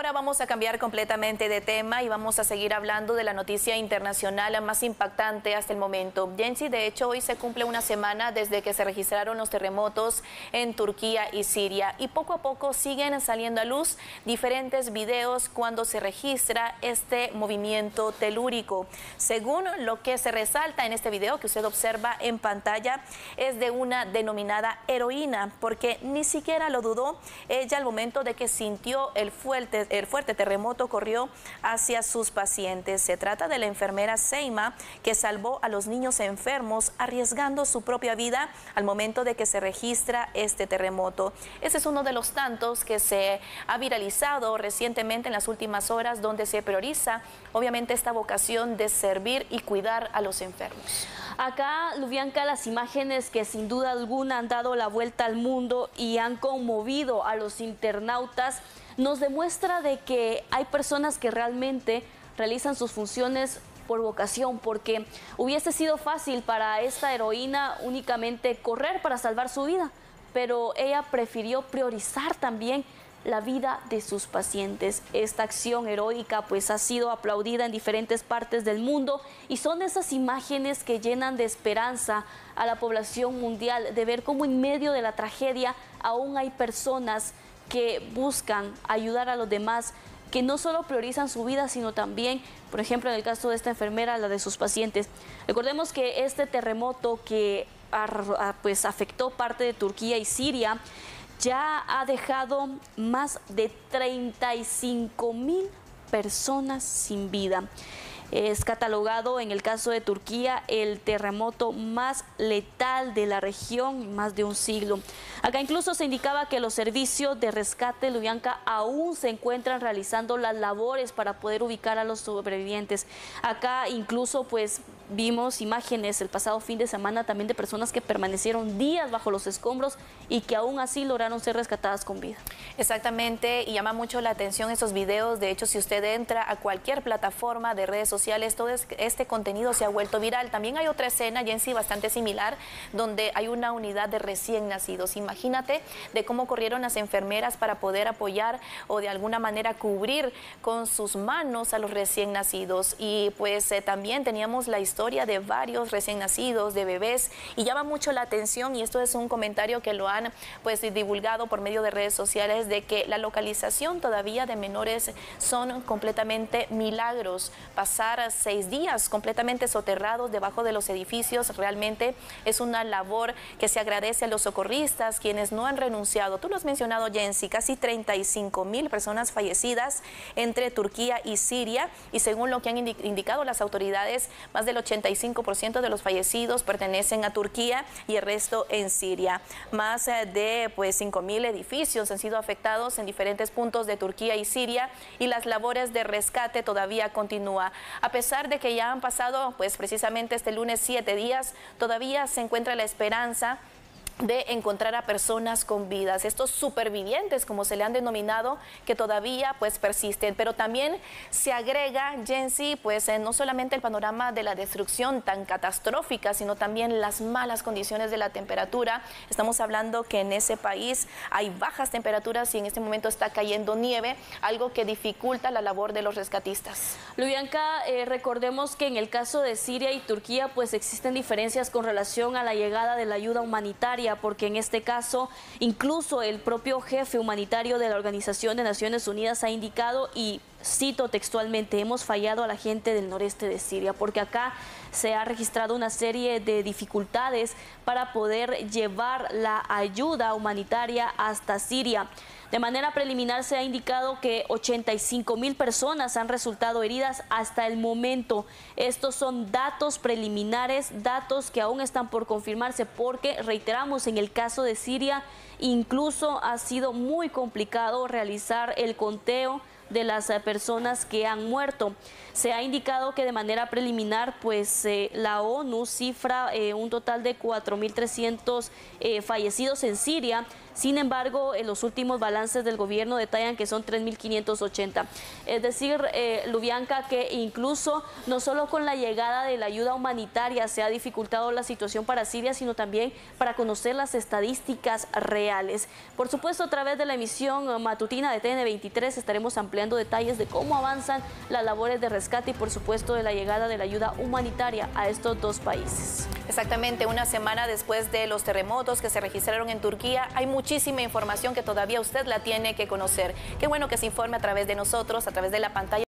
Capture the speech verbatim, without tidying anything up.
Ahora vamos a cambiar completamente de tema y vamos a seguir hablando de la noticia internacional más impactante hasta el momento. Jensi, de hecho, hoy se cumple una semana desde que se registraron los terremotos en Turquía y Siria y poco a poco siguen saliendo a luz diferentes videos cuando se registra este movimiento telúrico. Según lo que se resalta en este video que usted observa en pantalla, es de una denominada heroína, porque ni siquiera lo dudó. Ella, al momento de que sintió el fuerte El fuerte terremoto, corrió hacia sus pacientes. Se trata de la enfermera Seima, que salvó a los niños enfermos arriesgando su propia vida al momento de que se registra este terremoto. Ese es uno de los tantos que se ha viralizado recientemente en las últimas horas, donde se prioriza obviamente esta vocación de servir y cuidar a los enfermos. Acá, Lubianka, las imágenes que sin duda alguna han dado la vuelta al mundo y han conmovido a los internautas nos demuestra de que hay personas que realmente realizan sus funciones por vocación, porque hubiese sido fácil para esta heroína únicamente correr para salvar su vida, pero ella prefirió priorizar también la vida de sus pacientes. Esta acción heroica pues ha sido aplaudida en diferentes partes del mundo y son esas imágenes que llenan de esperanza a la población mundial, de ver cómo en medio de la tragedia aún hay personas que buscan ayudar a los demás, que no solo priorizan su vida, sino también, por ejemplo, en el caso de esta enfermera, la de sus pacientes. Recordemos que este terremoto que pues afectó parte de Turquía y Siria ya ha dejado más de treinta y cinco mil personas sin vida. Es catalogado en el caso de Turquía el terremoto más letal de la región en más de un siglo. Acá incluso se indicaba que los servicios de rescate, Lubianka, aún se encuentran realizando las labores para poder ubicar a los sobrevivientes. Acá incluso pues vimos imágenes el pasado fin de semana también de personas que permanecieron días bajo los escombros y que aún así lograron ser rescatadas con vida. Exactamente, y llama mucho la atención esos videos. De hecho, si usted entra a cualquier plataforma de redes sociales, todo este contenido se ha vuelto viral. También hay otra escena, Jensi, bastante similar, donde hay una unidad de recién nacidos. Imagínate de cómo corrieron las enfermeras para poder apoyar o de alguna manera cubrir con sus manos a los recién nacidos. Y pues eh, también teníamos la historia historia de varios recién nacidos, de bebés, y llama mucho la atención, y esto es un comentario que lo han pues divulgado por medio de redes sociales, de que la localización todavía de menores son completamente milagros. Pasar seis días completamente soterrados debajo de los edificios realmente es una labor que se agradece a los socorristas, quienes no han renunciado. Tú lo has mencionado, Jensi, casi treinta y cinco mil personas fallecidas entre Turquía y Siria, y según lo que han indicado las autoridades, más del ochenta y cinco por ciento de los fallecidos pertenecen a Turquía y el resto en Siria. Más de pues cinco mil edificios han sido afectados en diferentes puntos de Turquía y Siria, y las labores de rescate todavía continúan. A pesar de que ya han pasado pues precisamente este lunes siete días, todavía se encuentra la esperanza de encontrar a personas con vidas, estos supervivientes, como se le han denominado, que todavía pues persisten. Pero también se agrega, Jensi, pues eh, no solamente el panorama de la destrucción tan catastrófica, sino también las malas condiciones de la temperatura. Estamos hablando que en ese país hay bajas temperaturas y en este momento está cayendo nieve, algo que dificulta la labor de los rescatistas. Lubianka, eh, recordemos que en el caso de Siria y Turquía pues existen diferencias con relación a la llegada de la ayuda humanitaria, porque en este caso incluso el propio jefe humanitario de la Organización de Naciones Unidas ha indicado, y cito textualmente: hemos fallado a la gente del noreste de Siria, porque acá se ha registrado una serie de dificultades para poder llevar la ayuda humanitaria hasta Siria. De manera preliminar se ha indicado que ochenta y cinco mil personas han resultado heridas hasta el momento. Estos son datos preliminares, datos que aún están por confirmarse, porque reiteramos, en el caso de Siria incluso ha sido muy complicado realizar el conteo de las personas que han muerto. Se ha indicado que de manera preliminar pues eh, la ONU cifra eh, un total de cuatro mil trescientos eh, fallecidos en Siria. Sin embargo, en los últimos balances del gobierno detallan que son tres mil quinientos ochenta. Es decir, eh, Lubianka, que incluso no solo con la llegada de la ayuda humanitaria se ha dificultado la situación para Siria, sino también para conocer las estadísticas reales. Por supuesto, a través de la emisión matutina de T N veintitrés estaremos ampliando ampliando detalles de cómo avanzan las labores de rescate y por supuesto de la llegada de la ayuda humanitaria a estos dos países. Exactamente, una semana después de los terremotos que se registraron en Turquía, hay muchísima información que todavía usted la tiene que conocer. Qué bueno que se informe a través de nosotros, a través de la pantalla.